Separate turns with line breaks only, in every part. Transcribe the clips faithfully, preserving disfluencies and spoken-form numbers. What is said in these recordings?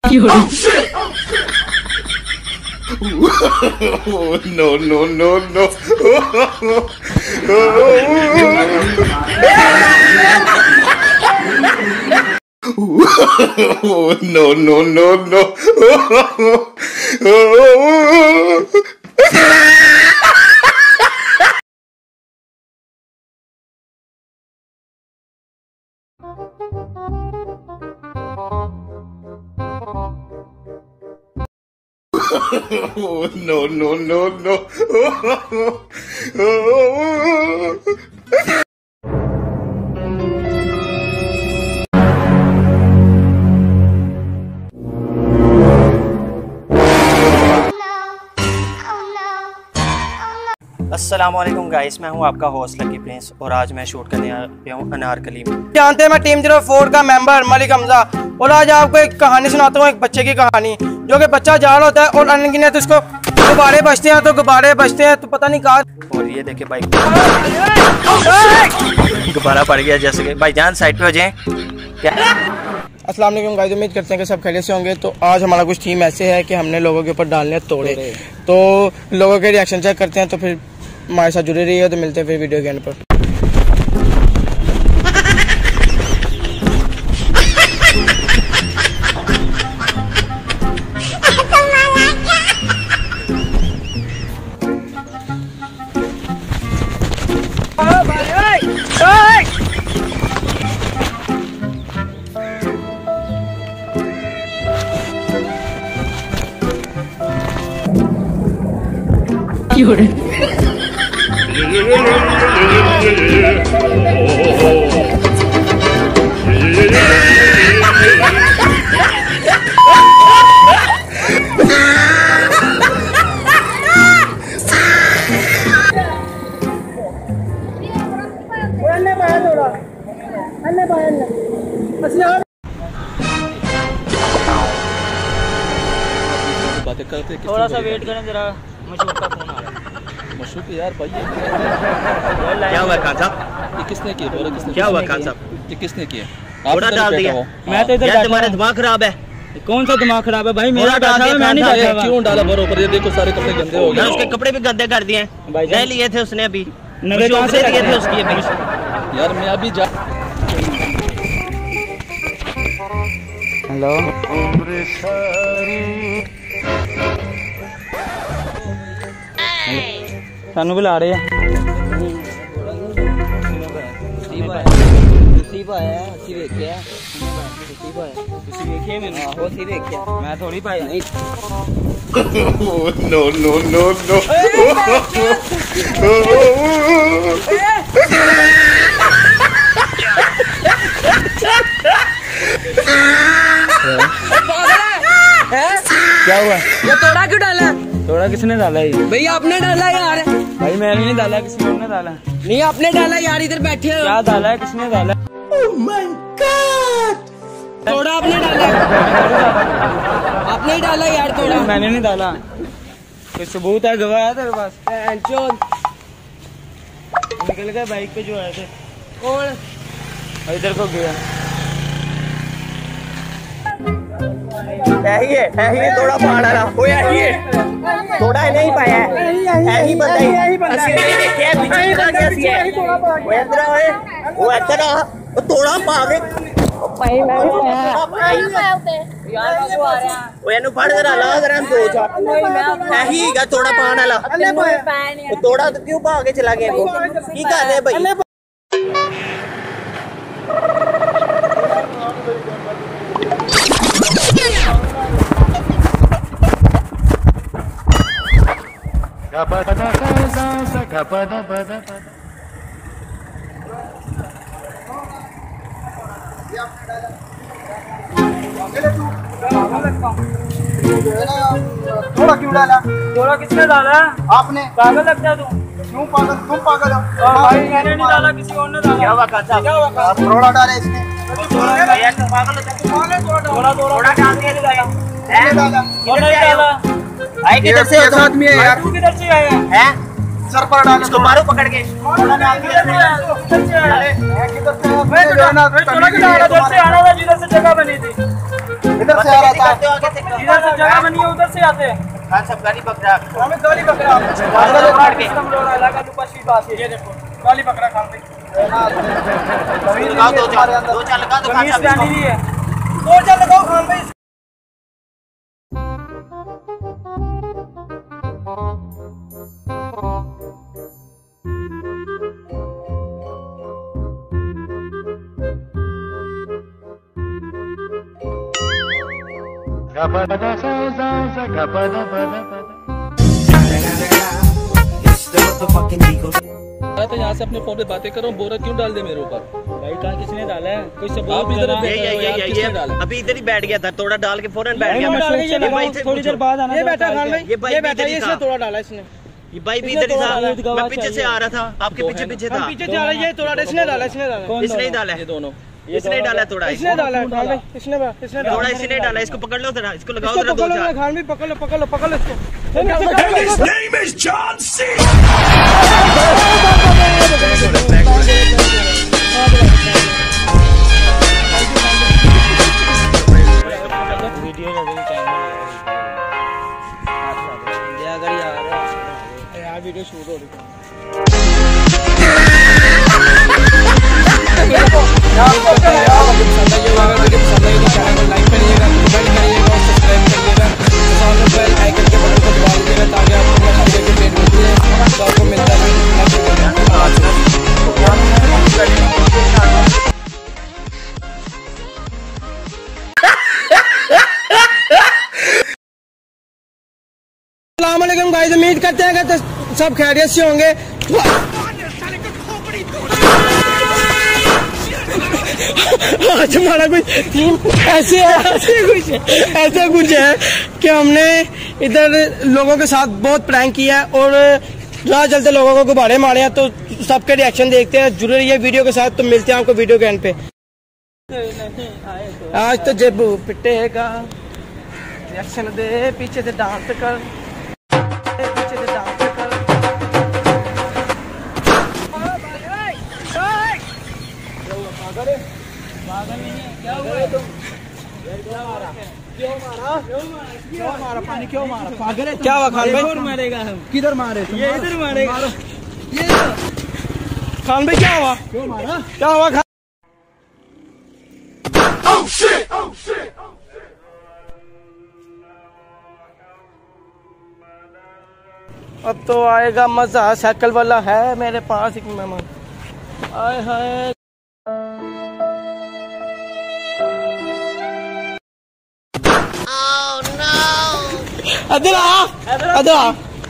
No no no no. No no no no. No no no no.
अस्सलामुअलैकुम guys, मैं हूं आपका host lucky Prince और आज मैं शूट करने आया हूं अनारकली में।
जानते हैं मैं टीम जीरो फोर का मेंबर मलिक हमजा और आज आपको एक कहानी सुनाता हूं, एक बच्चे की कहानी। जो कि बच्चा जा रहा होता है और अनगिनत उसको गुब्बारे बजते हैं तो गुब्बारे बजते हैं तो पता नहीं कहाँ।
और ये देखे भाई गुब्बारा पड़ गया। जैसे कि भाईजान साइड पे हो जाएं। क्या
अस्सलाम वालेकुम गाइस, उम्मीद करते हैं कि सब खैरियत से होंगे। तो आज हमारा कुछ थीम ऐसे है कि हमने लोगों के ऊपर डालने तोड़े, तो लोगों के रिएक्शन चेक करते हैं। तो फिर हमारे साथ जुड़े रहिए, तो मिलते हैं फिर वीडियो के एंड पर।
थोड़ा सा वेट करें जरा, मशहूर का फोन आ रहा है।
मशहूर की यार भाई
क्या हुआ खान साहब?
ये किसने किया? बोला किसने?
क्या हुआ खान साहब?
ये किसने किया?
थोड़ा डाल दिया।
मैं तो इधर
यार तुम्हारा दिमाग खराब है।
कौन सा दिमाग खराब है भाई? मेरा बैठा है, मैं नहीं बैठा हुआ।
क्यों डाला बरोबर? ये देखो सारे कपड़े गंदे हो गए।
उसके कपड़े भी गंदे कर दिए
भाई।
नए लिए थे उसने, अभी
नए कहां से
लिए थे उसकी अभी।
यार मैं अभी जा।
हेलो सानू बुला रहे हैं। मैं थोड़ी पाया।
No no no no.
क्या हुआ?
ये तोड़ा क्यों डाला?
तोड़ा किसने डाला? ये
भैया आपने डाला यार।
भाई मैंने नहीं डाला, किसी और ने डाला।
नहीं आपने डाला यार, इधर बैठे हो।
क्या डाला है? किसने डाला?
Oh my God! तोड़ा आपने डाला। आपने ही डाला यार तोड़ा।
मैंने नहीं डाला। कोई सबूत है? गवाह है तेरे पास? निकल गए बाइक पे जो आए थे।
कौन?
इधर को गया।
है है तोड़ा पहाड़ा रहा वो है थोड़ा नहीं पाया है ही बताइए। असली नहीं देखिए पीछे का कैसी है वो इधर है वो इधर वो तोड़ा पावे भाई मैं वो एनु फड़ कर ला अगर हम दो चार है ही का थोड़ा पाना ला वो तोड़ा तो क्यों भागे चला गया वो की कर रहे भाई।
थोड़ा क्यों डाला? थोड़ा किसने डाला? आपने। पागल लगता है तू? क्यों पागल? तुम पागल हो? भाई मैंने नहीं डाला, किसी और ने डाला।
क्या हुआ काका?
क्या हुआ?
थोड़ा डाला इसने।
भैया तुम पागल हो? थोड़ा थोड़ा डाल दिया लगाया है
डाला
किधर डाला? आई किधर से हो?
साथ में है यार। तू किधर से आया
हैं?
सर पर डाल
इसको मारो पकड़ के।
थोड़ा डाल दिया किधर से आया? मैं किधर से? मैं तो जाना थोड़ा क्यों डाला? उधर से आना था जिधर से जगह बनी थी।
इधर से आ रहा था।
इधर से जगह बनी है, उधर से आते हैं।
खान साहब गाली बकरा
हमें गाली बकरा ये देखो गाली बकरा खान भाई
लगाओ दो चार दो चार लगा दो खान साहब
दो चार लगाओ खान भाई।
तो यहाँ से अपने फोन पे बातें करो, बोरा क्यों डाल दे मेरे ऊपर?
भाई कहाँ किसने डाला है? कोई सबूत
आप इधर
देना।
बैठे हो यार, किसने डाला?
अभी इधर ही बैठ गया था, थोड़ा डाल के फौरन बैठ गया।
मैं थोड़ी देर बाद आना।
ये बैठा खान भाई,
ये भाई
ये बैठा,
इधर ही
ये
था।
इसने तोड़ा डाला इसने।
ये भाई भी इधर ही था, मैं पीछे से आ रहा था, आपके पीछे पीछे था।
हम पीछे जा रहे, ये तोड़ा इसने डाला, इसने डाला,
इसने ही डाला
ये
है,
दोनों
इसने डाला थोड़ा,
इसने डाला है खान भाई, इसने इसने डाला।
थोड़ा इसने डाला। इसको पकड़ लो जरा, इसको लगाओ
इसको
जरा दो
पकड़ लो
चार।
खान भाई, पकड़ लो पकड़ लो पकड़ लो इसको। यार वीडियो शूट हो रही है। लाइक करिएगा, कमेंट करिएगा और सब्सक्राइब करिएगा। साथ में बेल आइकन के बटन को दबा दीजिएगा ताकि आपको अपना वीडियो की अपडेट मिलती है। तो आपको मिलता है अस्सलाम वालेकुम गाइस, उम्मीद करते हैं कि सब खैरियत से होंगे। आज हमारा कुछ थीम ऐसे है, ऐसे कुछ ऐसा कुछ है कि हमने इधर लोगों के साथ बहुत प्रैंक किया है और राह चलते लोगों को गुब्बारे मारे हैं। तो सबके रिएक्शन देखते हैं, जुड़े रहिए वीडियो के साथ। तो मिलते हैं आपको वीडियो के एंड पे। आज तो जेबू पिटेगा, रिएक्शन दे, पीछे से डांस कर, पीछे से डांस कर।
पागल नहीं है, क्या हुआ है तुम? क्यों मारा? क्यों मारा? क्यों मारा? पानी क्यों मारा? पागल है तुम?
क्या हुआ खान भाई?
और मारेगा हम।
किधर मारे?
ये इधर मारेगा।
ये खान भाई क्या हुआ?
क्यों मारा?
क्या हुआ खान? अब तो आएगा मजा, साइकिल वाला है मेरे पास एक मेहमान। आए हाय अदर आ, अदर आ।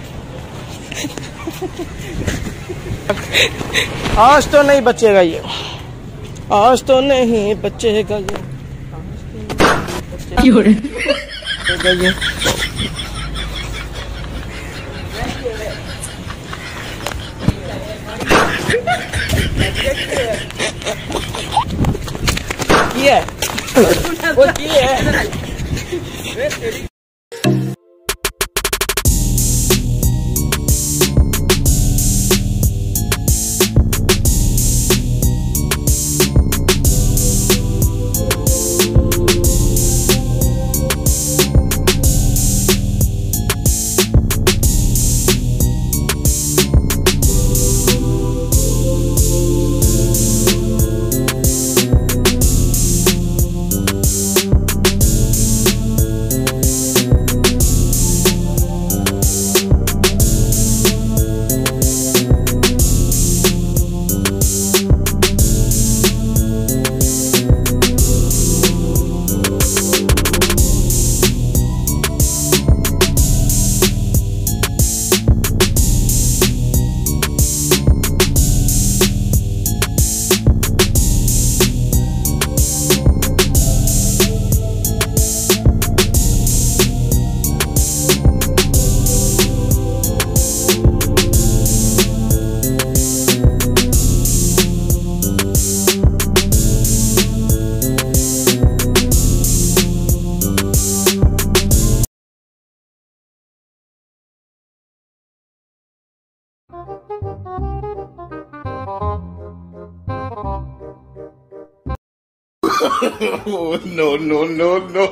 आज तो नहीं बचेगा ये, आज तो नहीं बचेगा ये, क्यों रे? ये ये वो ये
no no no no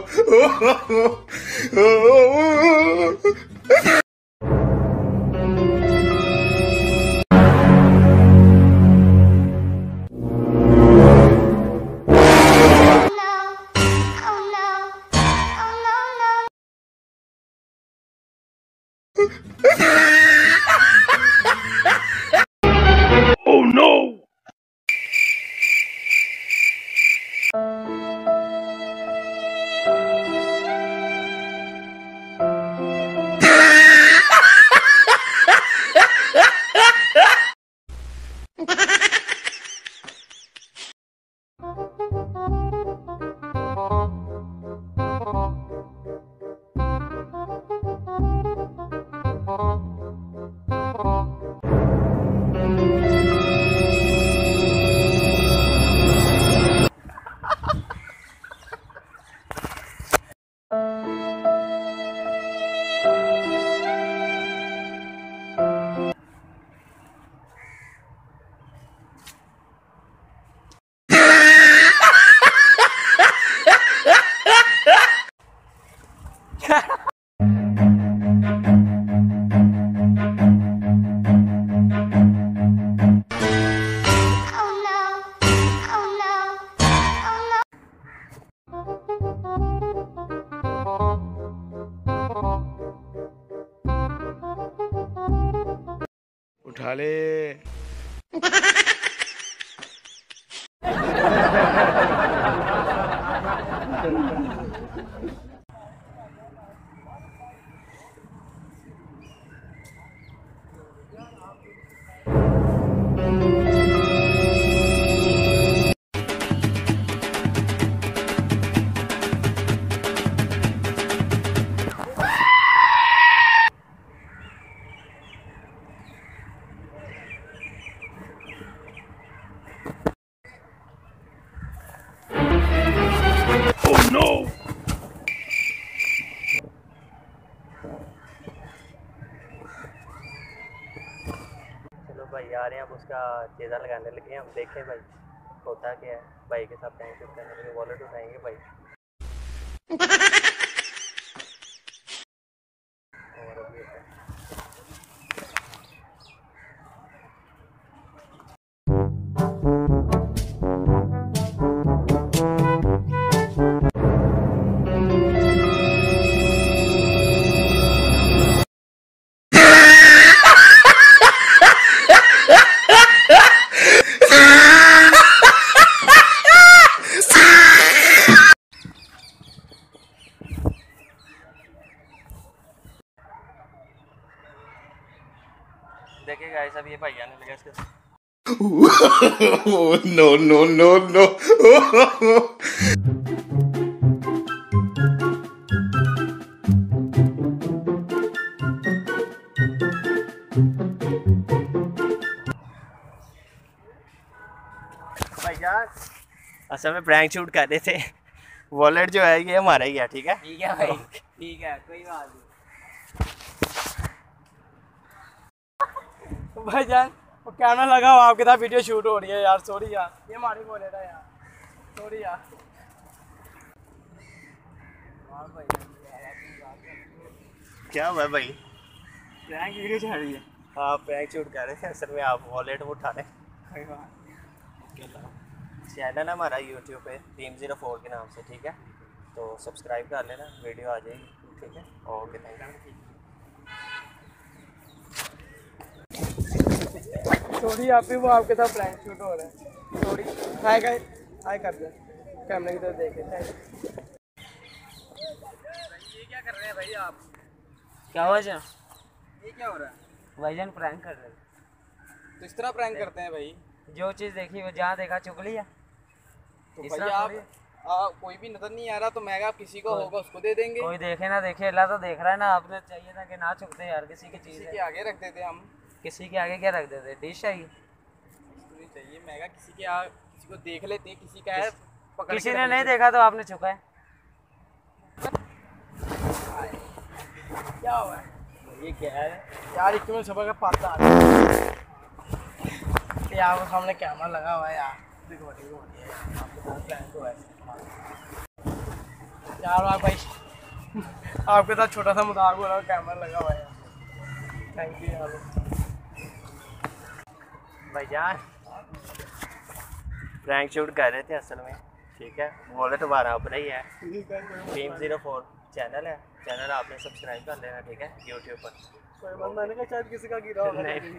oh no उठा ले
चलो भाई आ रहे हैं, अब उसका चेज़ा लगाने लगे हैं। हम देखें भाई होता क्या है। भाई के साथ टाइम शूट करने लगे, वॉलेट उठाएंगे भाई। और अभी देखिए गाइस, अब ये भाई आने लगा इसके
no no no no
भाई यार असल में प्रैंक शूट कर रहे थे। वॉलेट जो है ये हमारा ही है, ठीक है?
ठीक है भाई, ठीक है, कोई बात नहीं।
भाई जान वो कैमरा लगा हुआ, आपके साथ वीडियो शूट हो रही है यार। सॉरी यार, ये हमारी बोले था यार, सॉरी यार।
क्या हुआ भाई?
प्रैंक वीडियो चल रही है।
हाँ प्रैंक शूट कर रहे थे असल में। आप वॉलेट वो उठा लें। चैनल है हमारा यूट्यूब पे टीम ज़ीरो फोर के नाम से, ठीक है? तो सब्सक्राइब कर लेना, वीडियो आ जाएगी, ठीक है? Okay thank you.
सॉरी आप भी, वो आपके साथ प्रैंक शूट हो रहा है। सॉरी। हाय गाइस, हाय कर दे, कैमरे की तरफ देखे। Thank you.
ये क्या कर रहे हैं भाई आप?
क्या हुआ जा?
ये क्या हो रहा है?
भाईजान प्रैंक कर रहे हैं।
तो इस तरह प्रैंक करते हैं भाई?
जो चीज़ देखी वो जहाँ देखा चुग लिया।
तो
इस
भाई
तरह
आप
थोड़ी।
आ, कोई भी नजर नहीं आ रहा तो मैं आप किसी को होगा उसको दे देंगे।
कोई देखे ना देखे, अल्लाह तो देख रहा है ना। आपने चाहिए था कि ना चुगते यार, किसी की चीज़
किसी
है।
के आगे रख देते हम।
किसी के आगे क्या रख देते? डिश है ये।
तो नहीं चाहिए महंगा, किसी के आ, किसी को देख लेते, किसी का है पकड़
किसी
के
ने
रख
नहीं
लेते।
देखा तो आपने चुका है।
क्या हुआ है
ये क्या है
यार? एक तुम्हें सुबह का पाता यार, वो सामने कैमरा लगा हुआ है यार। यार भाई आपके साथ छोटा सा मजाक हो रहा है, कैमरा लगा हुआ है। थैंक यू यार
भाईजान। प्रैंक शूट कर रहे थे असल में, ठीक है। वॉलेट हमारा अपना ही है, टीम ज़ीरो फोर चैनल है। चैनल आपने सब्सक्राइब कर लेना, ठीक है, यूट्यूब पर।
मैंने कहा शायद किसी का गिरा होगा।
नहीं,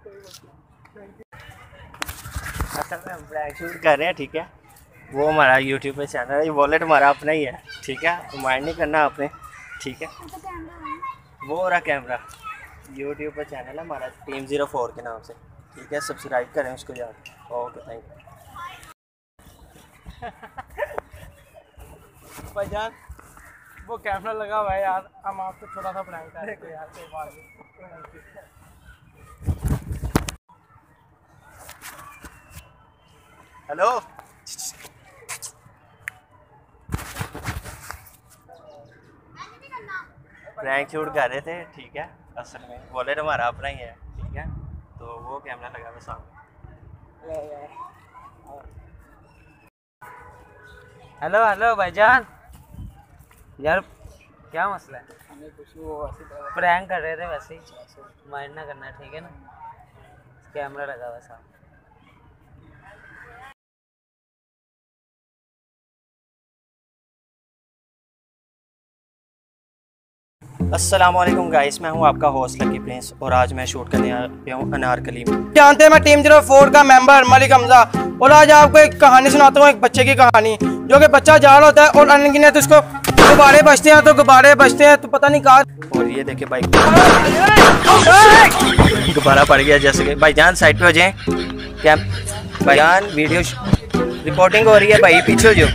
असल में हम प्रैंक शूट कर रहे हैं, ठीक है। वो हमारा यूट्यूब पे चैनल है, ये वॉलेट हमारा अपना ही है, ठीक है। माइंड नहीं करना आपने, ठीक है। वो रहा कैमरा, यूट्यूब पे चैनल है हमारा टीम ज़ीरो फोर के नाम से, ठीक है। सब्सक्राइब करें उसको यार। ओके, थैंक यू
भाईजान। वो कैमरा लगा हुआ है यार, हम आपको थोड़ा सा प्रैंक कर रहे थे यार, कोई बात नहीं।
हेलो, प्रैंक शूट कर रहे थे, ठीक है। असल में वॉलेट हमारा अपना ही है, ठीक है। तो वो कैमरा लगा हुआ सामने।
हेलो हेलो भाईजान, यार क्या मसला है? प्रैंक कर रहे थे वैसे ही, माइंड ना करना, ठीक है ना। कैमरा लगा हुआ सामने।
अस्सलामुअलैकुम गाइस, मैं हूं आपका होस्ट लकी प्रिंस और आज मैं शूट करने आया हूं अनारकली में।
जानते हैं मैं टीम ज़ीरो फोर का मेंबर मलिक हमजा, और आज आपको एक कहानी सुनाता हूँ, एक बच्चे की कहानी। जो कि बच्चा जा रहा होता है और अनगिनत उसको गुब्बारे बजते हैं, तो गुब्बारे बजते हैं तो पता नहीं कहाँ।
और ये देखे भाई, गुब्बारा पड़ गया जैसे कि। भाईजान साइड पे हो जाएं, क्या भाईजान वीडियो रिकॉर्डिंग हो रही है भाई, पीछे हो जाओ।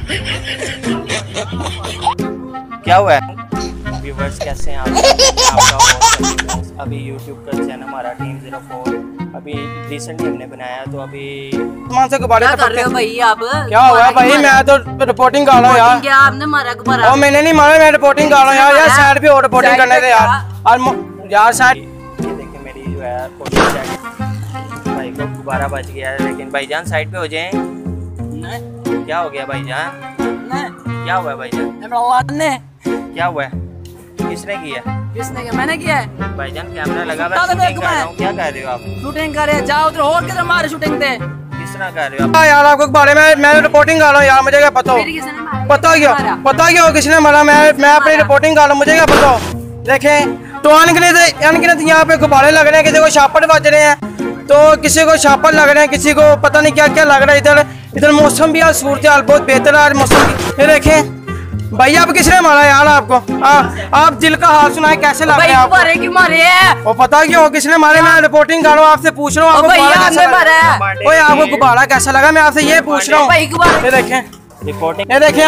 क्या हुआ है व्यूवर्स, कैसे हैं आप? आपका होस्ट अभी यूट्यूब का चैनल हमारा टीम ज़ीरो फोर अभी रिसेंटली हमने बनाया, तो अभी
मान से गुब्बारे
क्या कर रहे हो भाई आप?
क्या हुआ भाई? मैं तो रिपोर्टिंग कर रहा हूँ यार।
क्या आपने मारा गुब्बारा?
और मैंने नहीं मारा, मैं रिपोर्टिंग कर रहा हूँ यार। यार साइड पे और रिपोर्टिंग करने थे यार। और यार साइड
ये देखिए मेरी जो है कोशिश है, भाई को गुब्बारा बच गया है, लेकिन भाईजान साइड पे हो जाएं। क्या हो गया भाईजान? क्या हुआ है भाईजान? क्या हुआ है? किसने किया?
किसने किया? मैंने किया है
भाईजान। कैमरा लगा हुआ है, शूटिंग कर रहा हूं। क्या कर रहे हो आप?
शूटिंग करे, जाओ उधर और किधर मारे शूटिंग थे।
किस तरह कर रहे हो आप?
यार आपको बारे में मैं रिपोर्टिंग कर रहा हूँ यार, मुझे क्या पता हो? पता क्या पता क्या हो किसने मारा? मैं मैं अपनी रिपोर्टिंग कर रहा हूँ, मुझे क्या पता हो? देखें तो अनगिनत अनगिनत यहाँ पे गुब्बारे लग रहे हैं, किसी को छापड़ बज रहे हैं, तो किसी को छापड़ लग रहे हैं, किसी को पता नहीं क्या क्या लग रहा है। इधर इधर मौसम भी आज सूरत हाल बहुत बेहतर है आज मौसम की। ये देखें भैया, आप किसने मारा यार आपको? आ, आप दिल का हाल सुनाए, कैसे लग रहा है आपको?
मारे क्यों मारे हैं?
और पता क्यों किसने मारे? मैं रिपोर्टिंग कर रहा हूँ, आपसे पूछ रहा हूँ आपको गुब्बारा कैसा लगा? ओए आपको गुब्बारा कैसा लगा? मैं आपसे ये पूछ रहा हूँ। ये देखें
रिपोर्टिंग,
ये देखें।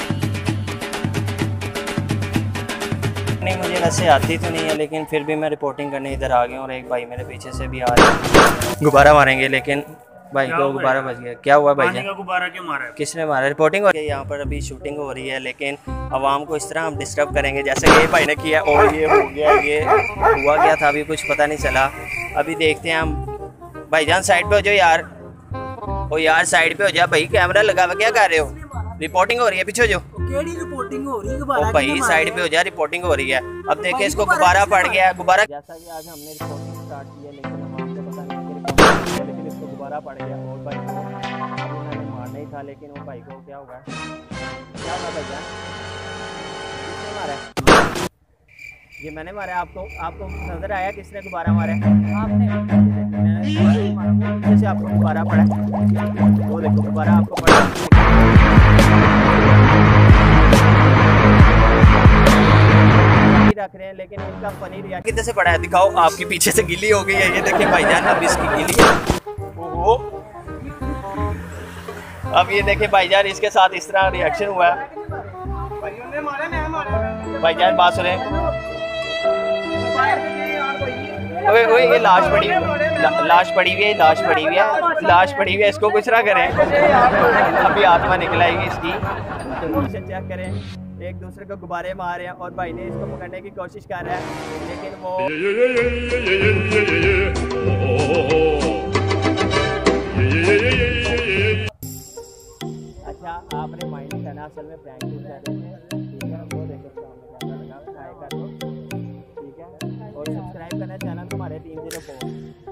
नहीं मुझे वैसे आती तो नहीं है, लेकिन फिर भी मैं रिपोर्टिंग करने इधर आ गया और एक भाई मेरे पीछे से भी आ रहे हैं, गुब्बारा मारेंगे, लेकिन भाई को गुब्बारा बच गया। क्या हुआ भाई?
गुब्बारा क्यों मारा?
किसने मारा? रिपोर्टिंग हो रही है यहाँ पर, अभी शूटिंग हो रही है, लेकिन आवाम को इस तरह हम डिस्टर्ब करेंगे जैसे कि ये भाई ने किया। और ये हो गया, ये हुआ क्या था अभी कुछ पता नहीं चला। अभी देखते हैं हम। भाईजान साइड पे हो जाओ यार, ओ यार साइड पे हो जा भाई, कैमरा लगा हुआ, क्या कर रहे हो? रिपोर्टिंग हो रही है, पीछे हो जाओ।
केड़ी रिपोर्टिंग हो रही है?
ओ भाई साइड पे हो जा, रिपोर्टिंग हो रही है। अब देखिए इसको गुब्बारा पड़ गया है। गुब्बारा जैसा कि आज हमने रिपोर्टिंग स्टार्ट की है, लेकिन हम आपको पता नहीं कि लेकिन इसको गुब्बारा पड़ गया। और भाई को उन्होंने मारना ही था, लेकिन वो भाई को क्या होगा? क्या हुआ भाईजान? किसने मारा? ये मैंने मारा आपको? आपको नजर आया किसने गुब्बारा मारा? आपने जैसे आपको गुब्बारा पड़ा, वो देखो गुब्बारा आपको पड़ा। रख रहे हैं, लेकिन इनका फनी रिएक्शन किधर से पड़ा है? दिखाओ, आपके पीछे से गिल्ली हो गई है, ये देखिए भाईजान, अब इसकी गिल्ली है। ओहो, अब ये देखिए भाईजान, इसके साथ इस तरह रिएक्शन हुआ है। भाईजान बात सुने, ओए ओए ये लाश पड़ी ला, लाश पड़ी हुई है, लाश पड़ी हुई है, लाश पड़ी हुई है, इसको कुछ ना करें। अभी आत्मा निकल आएगी इसकी, चेक करें। एक दूसरे को गुब्बारे मार रहे हैं और भाई ने इसको पकड़ने की कोशिश कर रहा है, लेकिन वो असल में प्रैंक शूट कर रहे थे, ठीक है। वो देखो सामने कैमरा लगा हुआ है, हाय कर दो, ठीक है। और सब्सक्राइब करना चैनल को हमारे टीम जीरो फोर।